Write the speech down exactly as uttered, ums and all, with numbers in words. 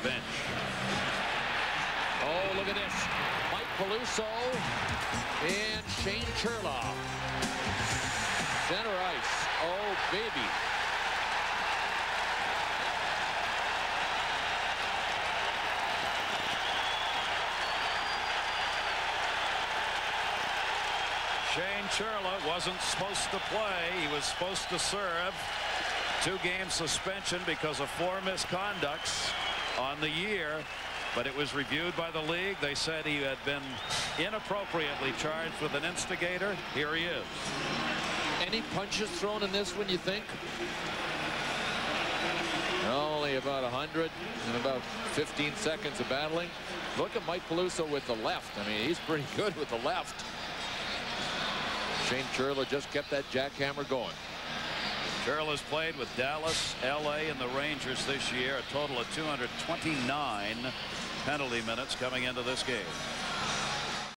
bench. Oh, look at this. Mike Peluso and Shane Churla. Center ice. Oh, baby. Shane Churla wasn't supposed to play. He was supposed to serve. Two-game suspension because of four misconducts on the year. But it was reviewed by the league. They said he had been inappropriately charged with an instigator. Here he is. Any punches thrown in this one, you think? Only about a hundred in about fifteen seconds of battling. Look at Mike Peluso with the left. I mean, he's pretty good with the left. Shane Churla just kept that jackhammer going. Churla's played with Dallas, L A, and the Rangers this year. A total of two hundred twenty-nine penalty minutes coming into this game.